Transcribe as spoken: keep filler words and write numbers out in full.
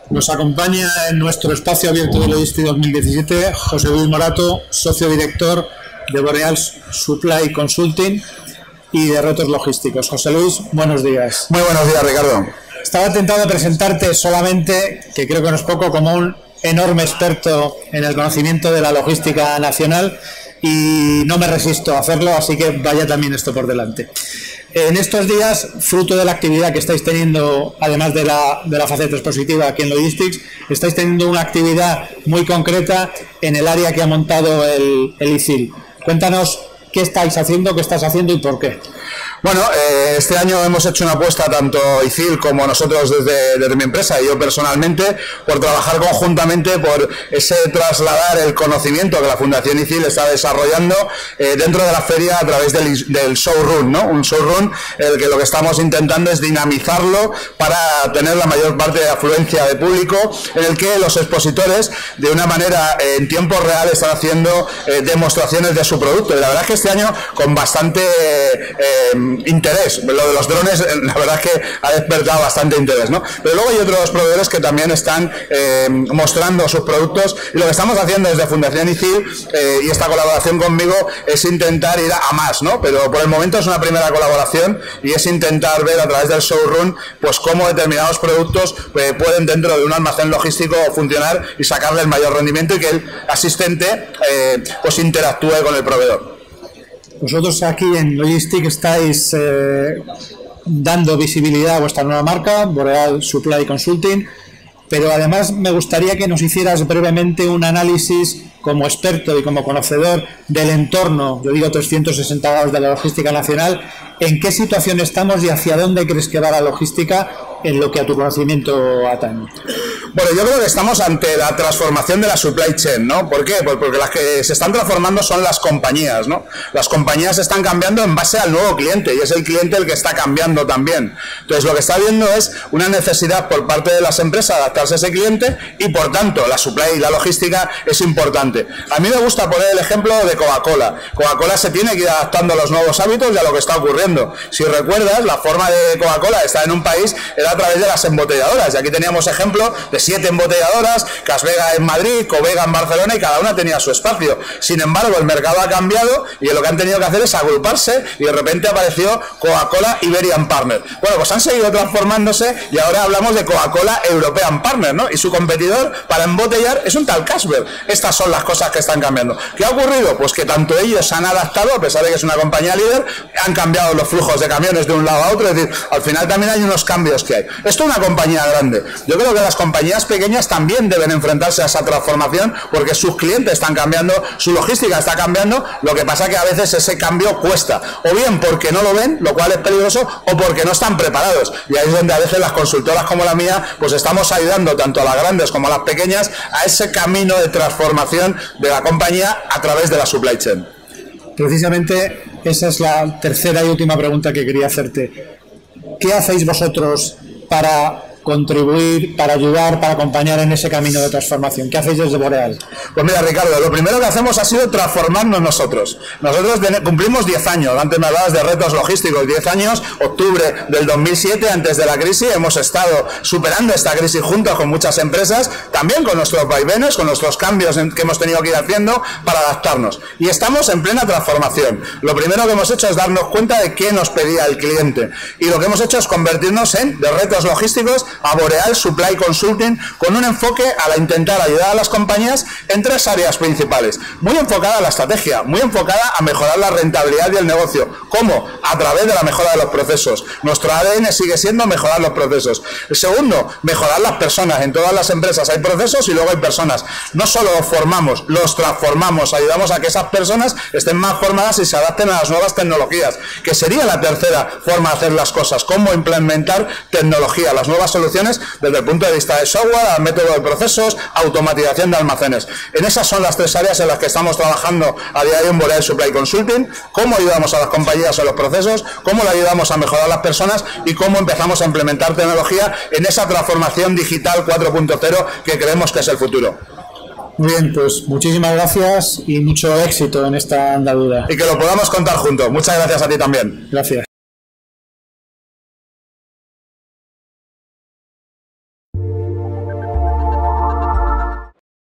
Nos acompaña en nuestro espacio abierto de Logistics dos mil diecisiete José Luis Morato, socio director de Boreal Supply Consulting y de Retos Logísticos. José Luis, buenos días. Muy buenos días, Ricardo. Estaba tentado de presentarte solamente, que creo que no es poco, como un enorme experto en el conocimiento de la logística nacional, y no me resisto a hacerlo, así que vaya también esto por delante. En estos días, fruto de la actividad que estáis teniendo, además de la, de la faceta expositiva aquí en Logistics, estáis teniendo una actividad muy concreta en el área que ha montado el, el I C I L. Cuéntanos qué estáis haciendo, qué estás haciendo y por qué. Bueno, eh, este año hemos hecho una apuesta, tanto I C I L como nosotros desde, desde mi empresa y yo personalmente, por trabajar conjuntamente por ese trasladar el conocimiento que la Fundación I C I L está desarrollando eh, dentro de la feria a través del, del showroom, ¿no? Un showroom el que lo que estamos intentando es dinamizarlo para tener la mayor parte de afluencia de público, en el que los expositores de una manera eh, en tiempo real están haciendo eh, demostraciones de su producto. Y la verdad es que este año con bastante eh, interés, lo de los drones la verdad es que ha despertado bastante interés, ¿no? Pero luego hay otros proveedores que también están eh, mostrando sus productos, y lo que estamos haciendo desde Fundación I C I L eh, y esta colaboración conmigo es intentar ir a más, ¿no? Pero por el momento es una primera colaboración y es intentar ver a través del showroom pues cómo determinados productos eh, pueden dentro de un almacén logístico funcionar y sacarle el mayor rendimiento y que el asistente eh, pues interactúe con el proveedor. Vosotros aquí en Logistics estáis eh, dando visibilidad a vuestra nueva marca, Boreal Supply Consulting, pero además me gustaría que nos hicieras brevemente un análisis como experto y como conocedor del entorno, yo digo trescientos sesenta grados de la logística nacional, en qué situación estamos y hacia dónde crees que va la logística en lo que a tu conocimiento atañe. Bueno, yo creo que estamos ante la transformación de la supply chain, ¿no? ¿Por qué? Pues porque las que se están transformando son las compañías, ¿no? Las compañías están cambiando en base al nuevo cliente y es el cliente el que está cambiando también. Entonces, lo que está viendo es una necesidad por parte de las empresas de adaptarse a ese cliente y, por tanto, la supply y la logística es importante. A mí me gusta poner el ejemplo de Coca-Cola. Coca-Cola se tiene que ir adaptando a los nuevos hábitos y a lo que está ocurriendo. Si recuerdas, la forma de Coca-Cola de estar en un país era a través de las embotelladoras, y aquí teníamos ejemplo de siete embotelladoras, Casvega en Madrid, Covega en Barcelona, y cada una tenía su espacio. Sin embargo, el mercado ha cambiado y lo que han tenido que hacer es agruparse, y de repente apareció Coca-Cola Iberian Partner. Bueno, pues han seguido transformándose y ahora hablamos de Coca-Cola European Partner, ¿no? Y su competidor para embotellar es un tal Carlsberg. Estas son las cosas que están cambiando. ¿Qué ha ocurrido? Pues que tanto ellos se han adaptado, a pesar de que es una compañía líder, han cambiado los flujos de camiones de un lado a otro, es decir, al final también hay unos cambios que hay. Esto es una compañía grande. Yo creo que las compañías pequeñas también deben enfrentarse a esa transformación porque sus clientes están cambiando, su logística está cambiando, lo que pasa que a veces ese cambio cuesta, o bien porque no lo ven, lo cual es peligroso, o porque no están preparados, y ahí es donde a veces las consultoras como la mía pues estamos ayudando tanto a las grandes como a las pequeñas a ese camino de transformación de la compañía a través de la supply chain. Precisamente esa es la tercera y última pregunta que quería hacerte. ¿Qué hacéis vosotros para contribuir, para ayudar, para acompañar en ese camino de transformación? ¿Qué hacéis desde Boreal? Pues mira, Ricardo, lo primero que hacemos ha sido transformarnos nosotros. Nosotros cumplimos diez años, antes me hablabas de retos logísticos, diez años, octubre del dos mil siete, antes de la crisis, hemos estado superando esta crisis juntos con muchas empresas, también con nuestros vaivenes, con nuestros cambios que hemos tenido que ir haciendo para adaptarnos. Y estamos en plena transformación. Lo primero que hemos hecho es darnos cuenta de qué nos pedía el cliente. Y lo que hemos hecho es convertirnos en, de retos logísticos, a Boreal Supply Consulting, con un enfoque a la intentar ayudar a las compañías en tres áreas principales. Muy enfocada a la estrategia, muy enfocada a mejorar la rentabilidad y el negocio. ¿Cómo? A través de la mejora de los procesos. Nuestro A D N sigue siendo mejorar los procesos. El segundo, mejorar las personas. En todas las empresas hay procesos y luego hay personas. No solo los formamos, los transformamos, ayudamos a que esas personas estén más formadas y se adapten a las nuevas tecnologías, que sería la tercera forma de hacer las cosas. Cómo implementar tecnología, las nuevas soluciones desde el punto de vista de software, al método de procesos, automatización de almacenes. En esas son las tres áreas en las que estamos trabajando a día de hoy en Boreal Supply Consulting: cómo ayudamos a las compañías en los procesos, cómo le ayudamos a mejorar a las personas y cómo empezamos a implementar tecnología en esa transformación digital cuatro punto cero que creemos que es el futuro. Muy bien, pues muchísimas gracias y mucho éxito en esta andadura. Y que lo podamos contar juntos. Muchas gracias a ti también. Gracias.